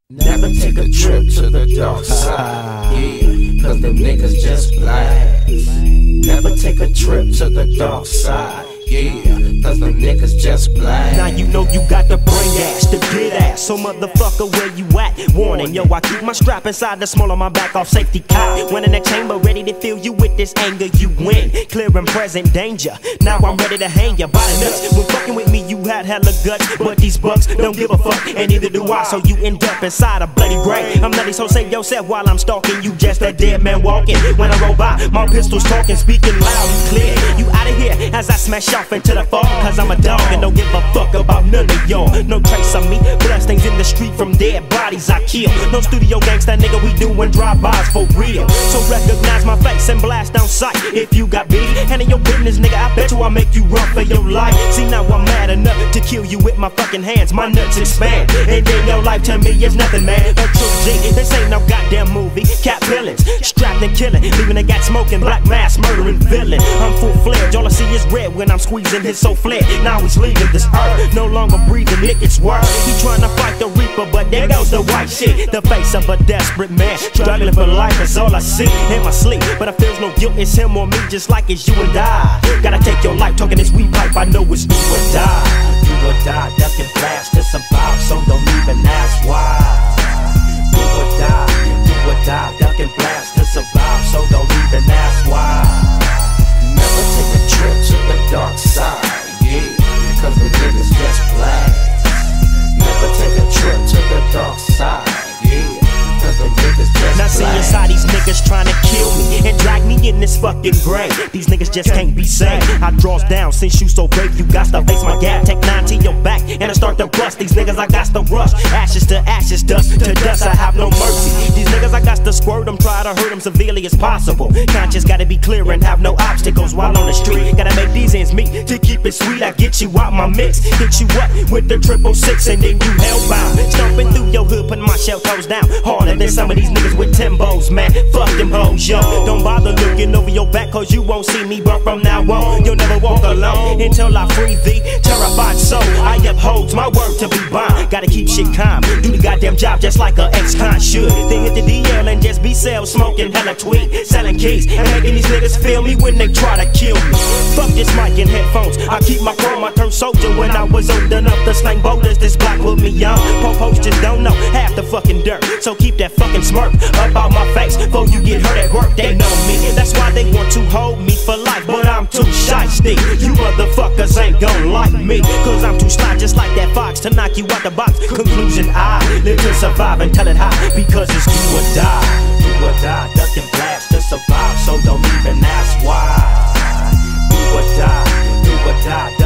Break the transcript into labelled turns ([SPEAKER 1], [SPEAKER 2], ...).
[SPEAKER 1] Never take a trip to the dark side, yeah, cause them niggas just blast. Never take a trip to the dark side, yeah, cause them niggas just blast.
[SPEAKER 2] Now you know you got to bring ass to get ass. So motherfucker, where you at? Warning, yo, I keep my strap inside the small of my back off safety cop. When in that chamber, ready to fill you with this anger, you win. Clear and present danger. Now I'm ready to hang you by the nuts. When fucking with me, you had hella guts, but these bucks don't give a fuck, and neither do I. So you end up inside a bloody grave. I'm nutty, so save yourself while I'm stalking you. Just a dead man walking. When I roll by, my pistol's talking, speaking loud and clear. You out of here as I smash off into the fall. Cause I'm a dog and don't give a fuck about none of y'all. No trace of me, blood stains in the street from dead bodies I kill. No studio gangsta nigga, we doing drive-bys for real. So recognize my face and blast on sight. If you got beef, handle your business, nigga, I bet you I'll make you run for your life. See, now I'm mad enough to kill you with my fucking hands. My nuts expand, and then your life to me is nothing, man. A true G, this ain't no goddamn movie. Cat villains, strapped and killing, leaving a gat smoking, black mass, murdering villain. I'm full-fledged, all I see is red when I'm squeezing his so fled. Now he's leaving this earth, no longer breathing, Nick, it's worse. He trying to fight the reaper, but there goes the white shit. The face of a desperate man, struggling for life, that's all I see in my sleep. But I feels no guilt, it's him or me, just like it's you and I. Gotta take your life, talking this weed pipe, I know it's do or die. Do or die, duck and blast to survive, so don't even ask why. Do or die, duck and blast to survive, so don't even ask why.
[SPEAKER 1] Never take a trip to the dark side, yeah, cause the niggas just blast. Never take a trip to the dark side, yeah, cause the niggas just
[SPEAKER 2] now see inside these niggas trying to kill me and drag me in this fucking grave. These niggas just can't be saved. I draws down since you so brave. You got to face my gap, take 9 to your back and I start to bust. These niggas I got to rush, ashes to ashes, dust to dust. I have no mercy. These niggas I got to squirt them, try to hurt them severely as possible. Conscience gotta be clear and have no obstacles while on the street. Gotta make these ends meet to keep it sweet. I get you out my mix, hit you up with the 666 and then you hellbound. Stomping through your hood, putting my shell toes down harder than some of these niggas with Timbos, man. Fuck them hoes, yo. Don't bother looking over your back, cause you won't see me, but from now on, you'll never walk alone until I free thee. Terrified soul, I upholds my word to be bound. Gotta keep shit calm, do the goddamn job just like a ex-con should. Then hit the DL and just be sell, smoking hella tweed, selling keys, and making these niggas feel me when they try to kill me. Fuck this mic and headphones, I keep my chrome, I turned soldier when I was old enough to slang boulders. This block put me on. Po-pos just don't know half the fucking dirt, so keep that fucking smirk up out my face before you get hurt at work. They know me, that's why they want to hold me for life, but I'm too shiesty. You motherfuckers ain't gon' like me, cause I'm too sly, just like that fox, to knock you out the box. Conclusion, I live to survive and tell it high, because it's do or die. Do or die, duck and blast to survive, so don't even ask why. Do or die,